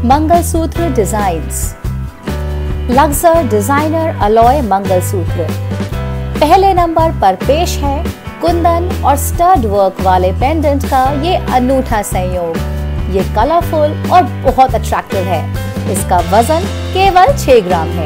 Mangalsutra designs. Luxor designer alloy mangalsutra. पहले number पर पेश है कुंदन और स्टड वर्क वाले पेंडेंट का ये अनूठा संयोग। ये कलरफुल और बहुत अट्रैक्टिव है। इसका वजन केवल 6 ग्राम है।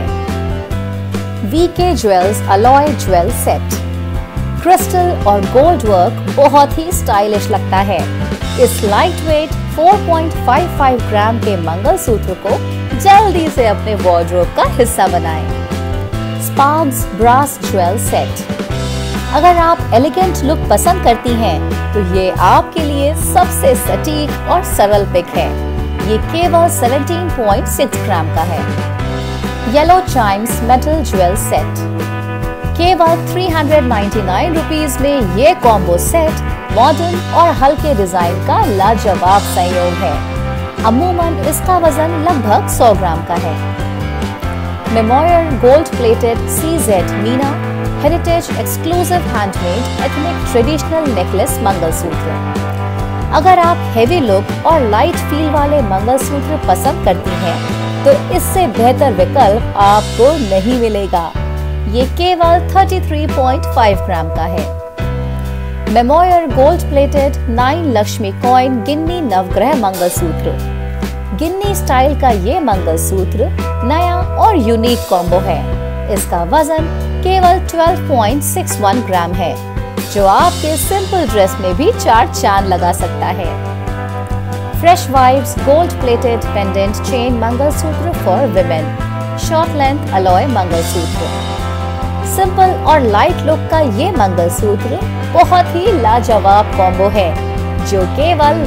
VK jewels alloy jewel set. Crystal और गोल्ड वर्क बहुत ही स्टाइलिश लगता है। इस लाइट वेट 4.55 ग्राम के मंगलसूत्र को जल्दी से अपने वार्डरोब का हिस्सा बनाएं। Sparks brass jewel set. अगर आप एलिगेंट लुक पसंद करती हैं, तो ये आपके लिए सबसे सटीक और सरल पिक है। ये केवल 17.6 ग्राम का है। Yellow chimes metal jewel set. केवल 399 रुपीज में ये कॉम्बो सेट मॉडर्न और हल्के डिजाइन का लाजवाब संयोग है। अमूमन इसका वजन लगभग 100 ग्राम का है। Memorial gold plated CZ meena heritage exclusive handmade ethnic traditional necklace mangalsutra. अगर आप हेवी लुक और लाइट फील वाले मंगलसूत्र पसंद करती हैं, तो इससे बेहतर विकल्प आपको नहीं मिलेगा। ये केवल 33.5 ग्राम का है। Memorial gold plated 9 Lakshmi coin गिन्नी नवग्रह मंगलसूत्र। गिन्नी स्टाइल का ये मंगलसूत्र नया और यूनिक कॉम्बो है। इसका वजन केवल 12.61 ग्राम है, जो आपके सिंपल ड्रेस में भी 4 चांद लगा सकता है। Fresh vibes gold plated pendant chain mangalsutra for women. Short length alloy mangalsutra. Simple और लाइट लुक का ये मंगलसूत्र बहुत ही लाजवाब कॉम्बो है, जो केवल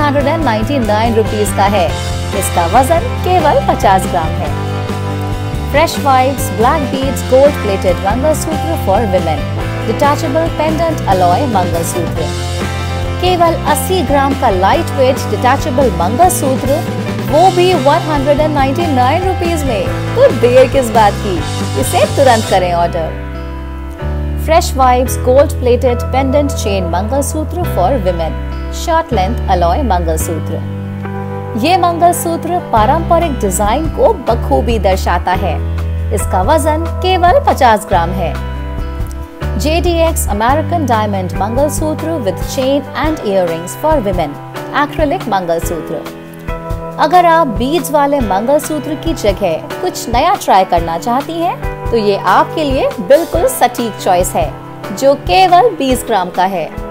199 रुपीज का है। इसका वजन केवल 50 ग्राम है। Fresh vibes black beads gold plated mangalsutra for women. Detachable pendant alloy mangalsutra. केवल 80 ग्राम का लाइट वेट डिटैचेबल मंगलसूत्र, वो भी 199 रुपीज में। तो देर किस बात की, इसे तुरंत करें order. Fresh vibes gold plated pendant chain mangalsutra for women. Short length alloy mangalsutra. ये मंगलसूत्र पारंपरिक डिजाइन को बखूबी दर्शाता है। इसका वजन केवल 50 ग्राम है। JDX American diamond mangalsutra with chain and earrings for women. Acrylic mangalsutra. अगर आप बीड्स वाले मंगलसूत्र की जगह कुछ नया ट्राई करना चाहती हैं, तो ये आपके लिए बिल्कुल सटीक चॉइस है, जो केवल 20 ग्राम का है।